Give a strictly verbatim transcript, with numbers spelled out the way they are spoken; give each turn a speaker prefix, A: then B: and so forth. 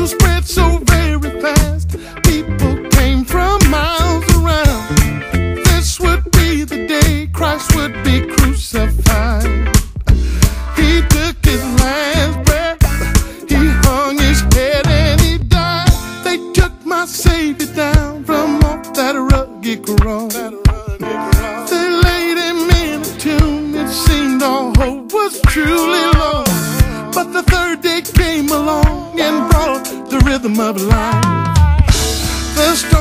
A: spread so very fast. People came from miles around. This would be the day Christ would be crucified. He took his last breath, he hung his head and he died. They took my Savior down from off that rugged cross. They laid him in a tomb, it seemed all hope was truly lost. But the third day came along and brought the rhythm of life. The storm